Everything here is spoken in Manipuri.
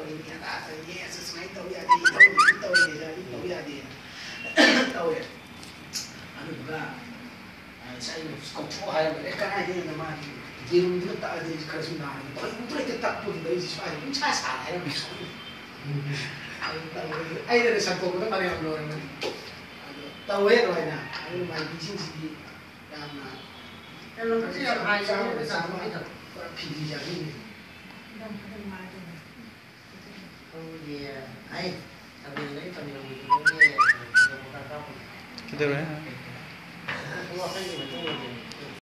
ini ada ya sesuai tahu ya di tahu ya jadi tahu ya di tahu ya anu juga saya kau hai mereka aja yang nama jirum itu tak ada kerja nak tapi itu tetap pun dari siswa itu cara salah ya ai ada satu kita mana yang belum tahu ya tuh na anu mai bising sih yang kalau kerja yang hai sama itu pilih jadi ini oh dia ai tapi ini kami lebih itu dia mau kata apa Gitu ya. Wah, kan ini betul.